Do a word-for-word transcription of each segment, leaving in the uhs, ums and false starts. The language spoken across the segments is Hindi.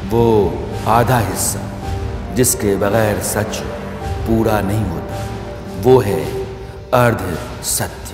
वो आधा हिस्सा जिसके बगैर सच पूरा नहीं होता, वो है अर्ध सत्य।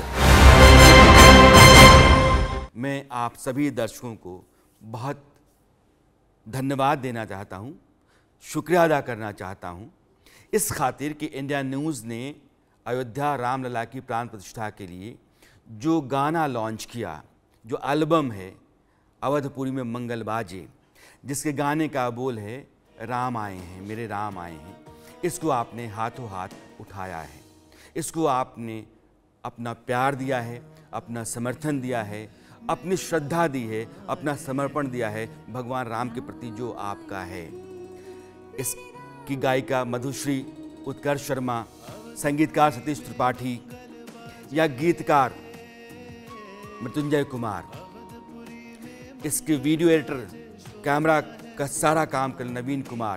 मैं आप सभी दर्शकों को बहुत धन्यवाद देना चाहता हूँ, शुक्रिया अदा करना चाहता हूँ इस खातिर कि इंडिया न्यूज़ ने अयोध्या रामलला की प्राण प्रतिष्ठा के लिए जो गाना लॉन्च किया, जो एल्बम है अवधपुरी में मंगल बाजे, जिसके गाने का बोल है राम आए हैं मेरे राम आए हैं, इसको आपने हाथों हाथ उठाया है। इसको आपने अपना प्यार दिया है, अपना समर्थन दिया है, अपनी श्रद्धा दी है, अपना समर्पण दिया है भगवान राम के प्रति जो आपका है। इसकी गायिका मधुश्री, उत्कर्ष शर्मा, संगीतकार सतीश त्रिपाठी या गीतकार मृत्युंजय कुमार, इसके वीडियो एडिटर, कैमरा का सारा काम कर नवीन कुमार,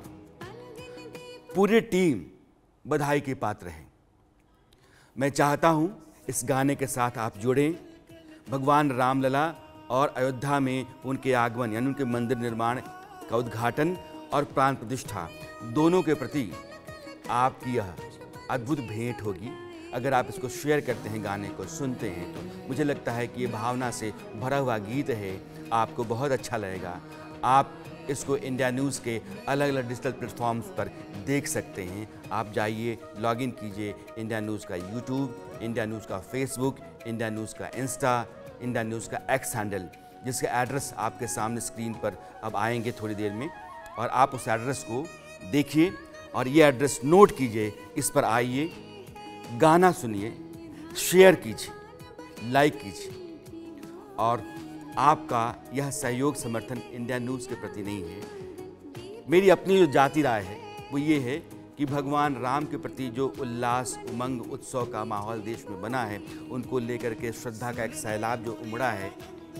पूरी टीम बधाई के पात्र है। मैं चाहता हूं इस गाने के साथ आप जुड़ें। भगवान रामलला और अयोध्या में उनके आगमन यानी उनके मंदिर निर्माण का उद्घाटन और प्राण प्रतिष्ठा दोनों के प्रति आपकी यह अद्भुत भेंट होगी। अगर आप इसको शेयर करते हैं, गाने को सुनते हैं, तो मुझे लगता है कि ये भावना से भरा हुआ गीत है, आपको बहुत अच्छा लगेगा। आप इसको इंडिया न्यूज़ के अलग अलग डिजिटल प्लेटफॉर्म्स पर देख सकते हैं। आप जाइए, लॉगिन कीजिए इंडिया न्यूज़ का यूट्यूब, इंडिया न्यूज़ का फेसबुक, इंडिया न्यूज़ का इंस्टा, इंडिया न्यूज़ का एक्स हैंडल, जिसका एड्रेस आपके सामने स्क्रीन पर अब आएंगे थोड़ी देर में, और आप उस एड्रेस को देखिए और ये एड्रेस नोट कीजिए। इस पर आइए, गाना सुनिए, शेयर कीजिए, लाइक कीजिए। और आपका यह सहयोग समर्थन इंडिया न्यूज़ के प्रति नहीं है, मेरी अपनी जो जाति राय है वो ये है कि भगवान राम के प्रति जो उल्लास, उमंग, उत्सव का माहौल देश में बना है, उनको लेकर के श्रद्धा का एक सैलाब जो उमड़ा है,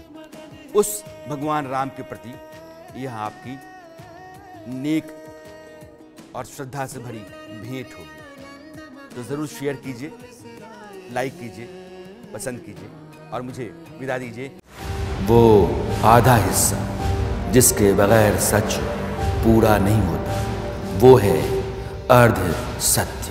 उस भगवान राम के प्रति यह आपकी नेक और श्रद्धा से भरी भेंट होगी। तो ज़रूर शेयर कीजिए, लाइक कीजिए, पसंद कीजिए और मुझे विदा दीजिए। वो आधा हिस्सा जिसके बगैर सच पूरा नहीं होता, वो है अर्ध सत्य।